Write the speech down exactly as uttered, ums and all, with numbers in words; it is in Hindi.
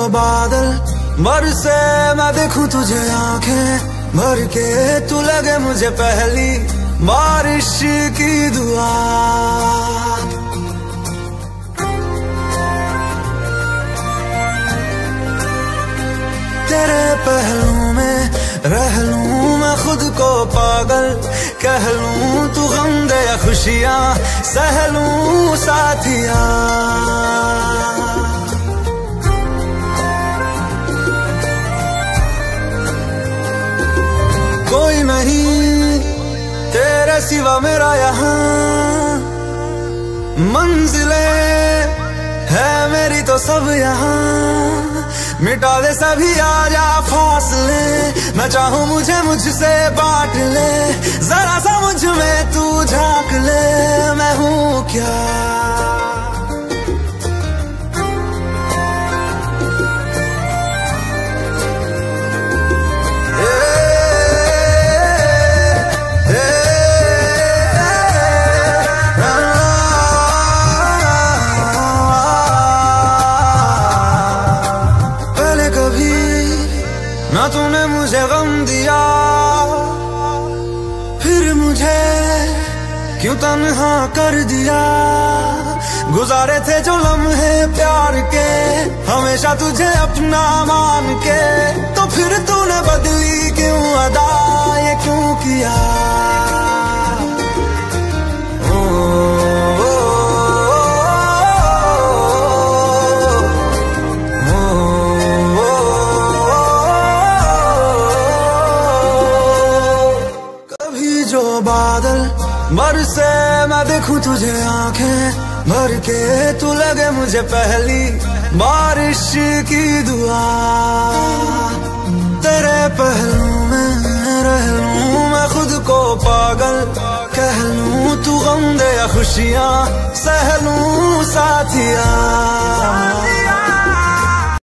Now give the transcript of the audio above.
बादल बरसे मैं देखूं तुझे आंखें भर के, तू लगे मुझे पहली बारिश की दुआ। तेरे पहलू में रह लूं मैं खुद को पागल, कह लूं तू गम दे या खुशियां सह लूं साथिया। कोई नहीं तेरे सिवा मेरा यहाँ, मंजिलें है मेरी तो सब यहाँ। मिटा दे सभी आजा फासले, मैं चाहूं मुझे मुझसे बांट ले। जरा सा मुझ में तू झांक ले, मैं हूं क्या। ना तूने मुझे गम दिया, फिर मुझे क्यों तन्हा कर दिया। गुजारे थे जो लम्हे प्यार के, हमेशा तुझे अपना मान के, तो फिर तूने बदली क्यों अदा, ये क्यों किया। जो बादल बरसे मैं देखूं तुझे आंखें भर के, तू लगे मुझे पहली बारिश की दुआ। तेरे पहलू में रह लूं मैं खुद को पागल, कह लूं तू गम दे या खुशियां सह लूं साथिया।